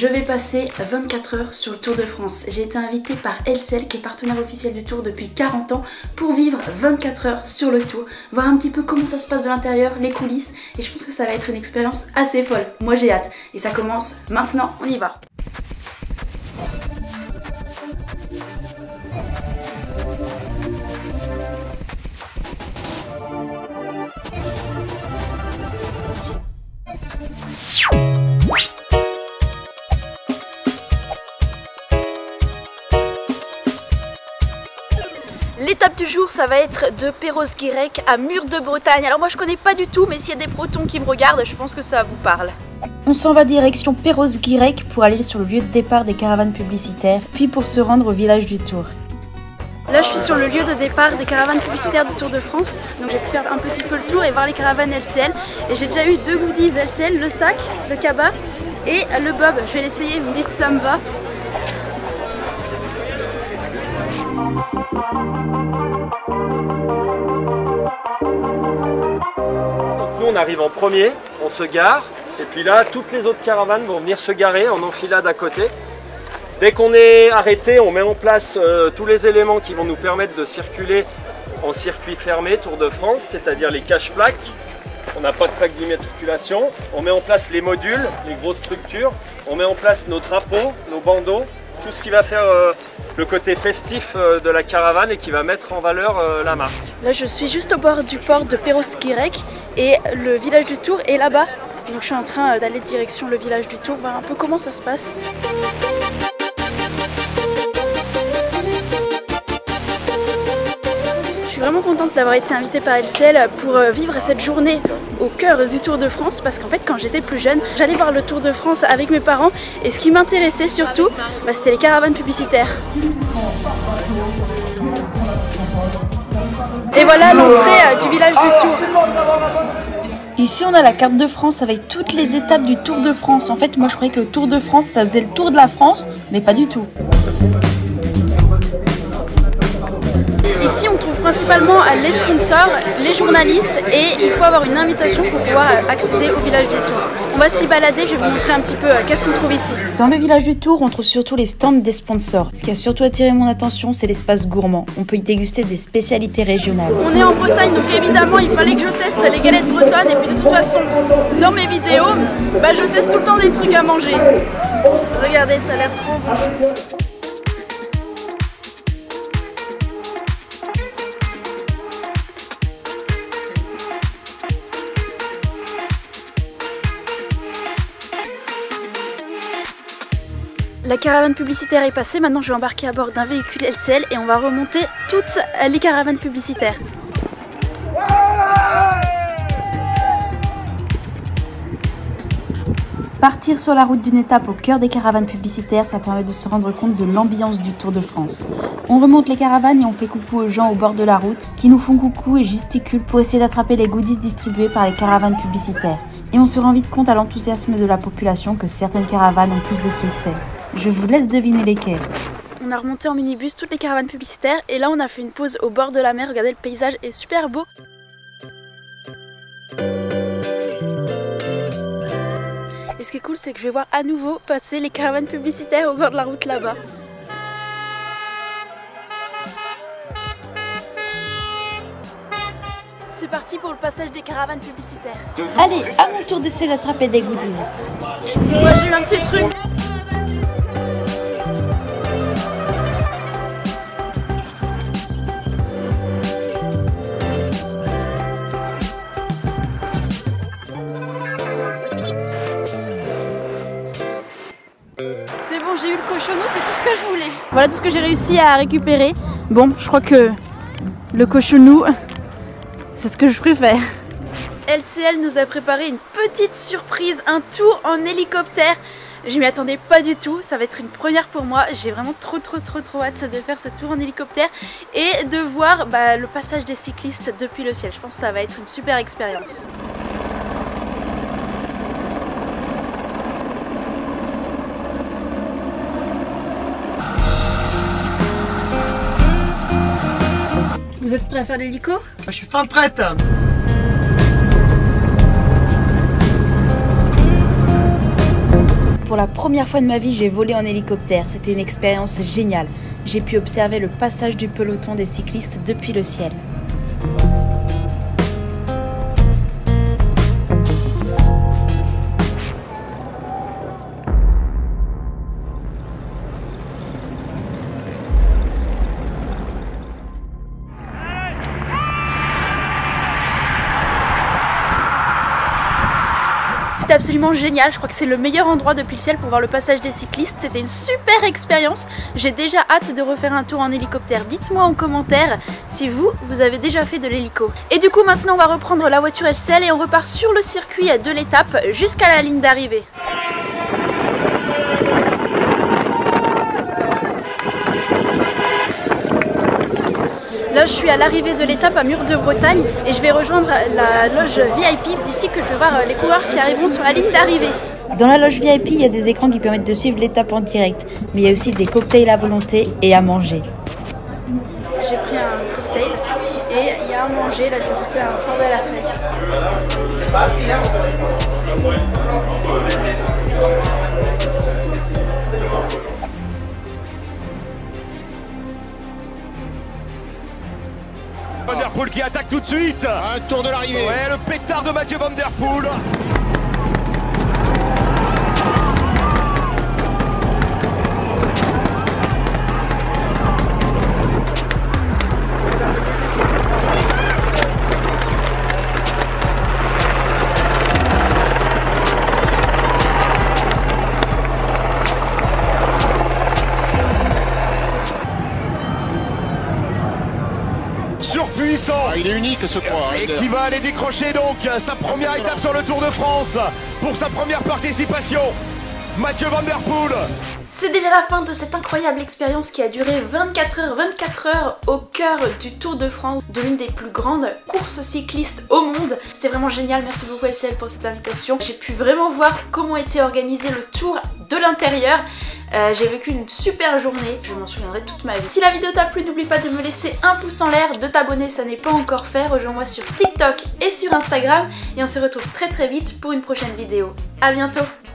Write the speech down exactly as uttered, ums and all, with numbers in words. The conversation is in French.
Je vais passer vingt-quatre heures sur le Tour de France. J'ai été invitée par L C L qui est partenaire officiel du Tour depuis quarante ans pour vivre vingt-quatre heures sur le Tour, voir un petit peu comment ça se passe de l'intérieur, les coulisses, et je pense que ça va être une expérience assez folle. Moi j'ai hâte et ça commence maintenant, on y va. L'étape du jour, ça va être de Perros-Guirec à Mur de Bretagne. Alors moi je connais pas du tout, mais s'il y a des Bretons qui me regardent, je pense que ça vous parle. On s'en va direction Perros-Guirec pour aller sur le lieu de départ des caravanes publicitaires, puis pour se rendre au village du Tour. Là je suis sur le lieu de départ des caravanes publicitaires du Tour de France, donc j'ai pu faire un petit peu le tour et voir les caravanes L C L. Et j'ai déjà eu deux goodies L C L, le sac, le cabas et le bob. Je vais l'essayer, vous me dites si ça me va. Nous on arrive en premier, on se gare, et puis là toutes les autres caravanes vont venir se garer en enfilade à côté. Dès qu'on est arrêté, on met en place euh, tous les éléments qui vont nous permettre de circuler en circuit fermé Tour de France, c'est-à-dire les cache-plaques. On n'a pas de plaque d'immatriculation. On met en place les modules, les grosses structures. On met en place nos drapeaux, nos bandeaux, tout ce qui va faire euh, le côté festif euh, de la caravane et qui va mettre en valeur euh, la marque. Là je suis juste au bord du port de Perros-Guirec et le village du Tour est là-bas. Donc je suis en train d'aller direction le village du Tour, voir un peu comment ça se passe. Je suis vraiment contente d'avoir été invitée par L C L pour vivre cette journée au cœur du Tour de France, parce qu'en fait quand j'étais plus jeune, j'allais voir le Tour de France avec mes parents et ce qui m'intéressait surtout, bah, c'était les caravanes publicitaires. Et voilà l'entrée du village du Tour. Ici on a la carte de France avec toutes les étapes du Tour de France. En fait moi je croyais que le Tour de France ça faisait le tour de la France, mais pas du tout. Ici on trouve principalement les sponsors, les journalistes, et il faut avoir une invitation pour pouvoir accéder au village du Tour. On va s'y balader, je vais vous montrer un petit peu qu'est-ce qu'on trouve ici. Dans le village du Tour, on trouve surtout les stands des sponsors. Ce qui a surtout attiré mon attention, c'est l'espace gourmand. On peut y déguster des spécialités régionales. On est en Bretagne, donc évidemment il fallait que je teste les galettes bretonnes, et puis de toute façon, dans mes vidéos, bah, je teste tout le temps des trucs à manger. Regardez, ça a l'air trop bon. La caravane publicitaire est passée, maintenant je vais embarquer à bord d'un véhicule L C L et on va remonter toutes les caravanes publicitaires. Partir sur la route d'une étape au cœur des caravanes publicitaires, ça permet de se rendre compte de l'ambiance du Tour de France. On remonte les caravanes et on fait coucou aux gens au bord de la route qui nous font coucou et gesticulent pour essayer d'attraper les goodies distribués par les caravanes publicitaires. Et on se rend vite compte à l'enthousiasme de la population que certaines caravanes ont plus de succès. Je vous laisse deviner lesquelles. On a remonté en minibus toutes les caravanes publicitaires et là on a fait une pause au bord de la mer. Regardez, le paysage est super beau. Et ce qui est cool, c'est que je vais voir à nouveau passer les caravanes publicitaires au bord de la route là-bas. C'est parti pour le passage des caravanes publicitaires. Allez, à mon tour d'essayer d'attraper des goodies. Moi j'ai eu un petit truc. C'est bon, j'ai eu le cochonou, c'est tout ce que je voulais. Voilà tout ce que j'ai réussi à récupérer. Bon, je crois que le cochonou, c'est ce que je préfère. L C L nous a préparé une petite surprise, un tour en hélicoptère. Je m'y attendais pas du tout, ça va être une première pour moi. J'ai vraiment trop trop trop trop hâte de faire ce tour en hélicoptère et de voir bah, le passage des cyclistes depuis le ciel. Je pense que ça va être une super expérience. Vous êtes prêts à faire l'hélico? Je suis fin prête. pour la première fois de ma vie, j'ai volé en hélicoptère. C'était une expérience géniale. J'ai pu observer le passage du peloton des cyclistes depuis le ciel. C'était absolument génial, je crois que c'est le meilleur endroit depuis le ciel pour voir le passage des cyclistes. C'était une super expérience, j'ai déjà hâte de refaire un tour en hélicoptère. Dites-moi en commentaire si vous, vous avez déjà fait de l'hélico. Et du coup maintenant on va reprendre la voiture L C L et on repart sur le circuit de l'étape jusqu'à la ligne d'arrivée. Là je suis à l'arrivée de l'étape à Mur de Bretagne et je vais rejoindre la loge V I P. C'est d'ici que je vais voir les coureurs qui arriveront sur la ligne d'arrivée. Dans la loge V I P, il y a des écrans qui permettent de suivre l'étape en direct, mais il y a aussi des cocktails à volonté et à manger. J'ai pris un cocktail et il y a à manger, là je vais goûter un sorbet à la fraise. Van der Poel qui attaque tout de suite. Un tour de l'arrivée. Ouais, le pétard de Mathieu Van der Poel. Surpuissant. Ah, il est unique ce croix. Et qui va aller décrocher donc sa première étape sur le Tour de France pour sa première participation. Mathieu Van der Poel. C'est déjà la fin de cette incroyable expérience qui a duré vingt-quatre heures, vingt-quatre heures au cœur du Tour de France, de l'une des plus grandes courses cyclistes au monde. C'était vraiment génial, merci beaucoup L C L pour cette invitation. J'ai pu vraiment voir comment était organisé le tour de l'intérieur. Euh, j'ai vécu une super journée, je m'en souviendrai toute ma vie. Si la vidéo t'a plu, n'oublie pas de me laisser un pouce en l'air, de t'abonner, ça n'est pas encore fait. Rejoins-moi sur TikTok et sur Instagram et on se retrouve très très vite pour une prochaine vidéo. À bientôt.